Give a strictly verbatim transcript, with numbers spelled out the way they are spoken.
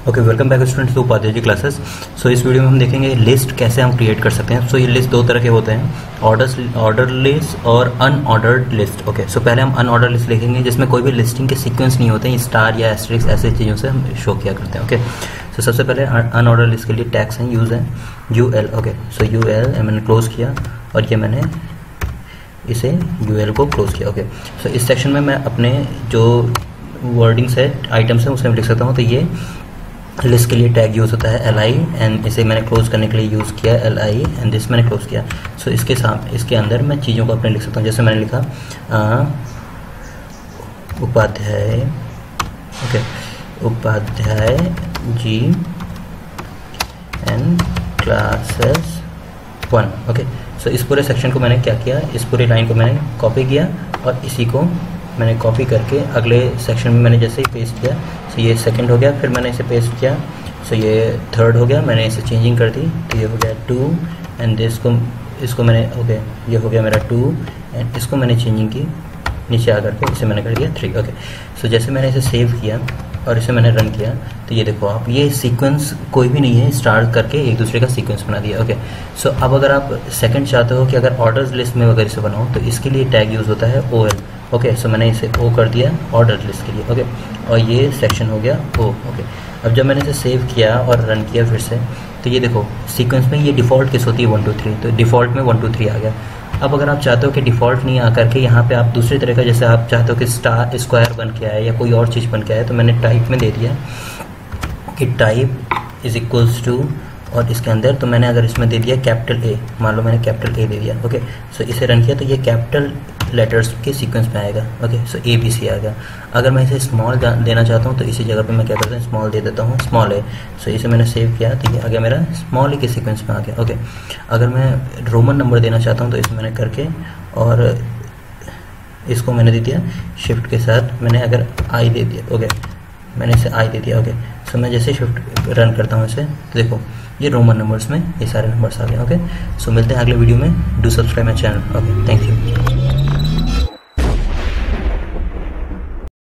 Okay, welcome back students to Upadhyay ji classes. So इस video में हम देखेंगे लिस्ट कैसे हम क्रिएट कर सकते हैं। सो so, ये लिस्ट दो तरह के होते हैं, ऑर्डर ऑर्डर लिस्ट और अनऑर्डर्ड लिस्ट। ओके, सो पहले हम अनऑर्डर लिस्ट लिखेंगे जिसमें कोई भी लिस्टिंग के सीक्वेंस नहीं होते हैं, स्टार या एस्टेरिस्क ऐसे चीज़ों से हम शो किया करते हैं। ओके, सो so, सबसे पहले अनऑर्डर लिस्ट के लिए टैग्स हैं, यूज़ है U L. Okay, so U L मैंने क्लोज किया और ये मैंने इसे यू एल को क्लोज किया। ओके, सो इस सेक्शन में मैं अपने जो वर्डिंग्स है, आइटम्स हैं, उसे मैं लिख सकता हूँ। तो ये लिस्ट के लिए टैग यूज़ होता है एल आई, एंड इसे मैंने क्लोज करने के लिए यूज़ किया एल आई, एंड दिस मैंने क्लोज किया। सो so, इसके साथ इसके अंदर मैं चीज़ों को अपने लिख सकता हूँ। जैसे मैंने लिखा Upadhyay, okay, Upadhyay ji and classes one. Okay, so इस पूरे सेक्शन को मैंने क्या किया, इस पूरी लाइन को मैंने कॉपी किया और इसी को मैंने कॉपी करके अगले सेक्शन में मैंने जैसे ही पेस्ट किया, सो ये सेकंड हो गया, फिर मैंने इसे पेस्ट किया, सो ये थर्ड हो गया, मैंने इसे चेंजिंग कर दी, तो ये हो गया टू, एंड इसको इसको मैंने ओके ये हो गया मेरा टू, एंड इसको मैंने चेंजिंग की नीचे आकर के इसे मैंने कर दिया थ्री। ओके, सो जैसे मैंने इसे सेव किया और इसे मैंने रन किया, तो ये देखो आप, ये सीक्वेंस कोई भी नहीं है, स्टार्ट करके एक दूसरे का सीक्वेंस बना दिया। ओके, सो अब अगर आप सेकंड चाहते हो कि अगर ऑर्डर्स लिस्ट में अगर इसे बनाओ तो इसके लिए टैग यूज़ होता है ओ एल। ओके, सो मैंने इसे ओ कर दिया ऑर्डर लिस्ट के लिए। ओके, और ये सेक्शन हो गया ओ। ओके, अब जब मैंने इसे सेव किया और रन किया फिर से, तो ये देखो सीक्वेंस में ये डिफ़ॉल्ट किस होती है वन टू थ्री, तो डिफ़ॉल्ट में वन टू थ्री आ गया। अब अगर आप चाहते हो कि डिफ़ॉल्ट नहीं आकर के यहाँ पे आप दूसरी तरह का, जैसे आप चाहते हो कि स्टार स्क्वायर बन के आए या कोई और चीज़ बन के आए, तो मैंने टाइप में दे दिया कि टाइप इज इक्वल्स टू, और इसके अंदर तो मैंने अगर इसमें दे दिया कैपिटल ए, मान लो मैंने कैपिटल ए दे दिया। ओके, सो इसे रन किया तो ये कैपिटल लेटर्स के सीक्वेंस में आएगा। Okay, so A B C आ गया। अगर मैं इसे स्मॉल देना चाहता हूँ तो इसी जगह पे मैं क्या करता हूँ, स्मॉल दे देता हूँ, स्मॉल ए। सो इसे मैंने सेव किया तो ये आ गया मेरा स्मॉल ए के सीक्वेंस में आ गया। ओके, अगर मैं रोमन नंबर देना चाहता हूँ तो इसे मैंने करके और इसको मैंने दे दिया शिफ्ट के साथ, मैंने अगर आई दे दिया। ओके, मैंने इसे आई दे दिया। ओके, सो मैं जैसे शिफ्ट रन करता हूँ इसे, तो देखो ये रोमन नंबर्स में ये सारे नंबर्स आ गए। ओके, सो मिलते हैं अगले वीडियो में। Do subscribe my channel. Okay, thank you.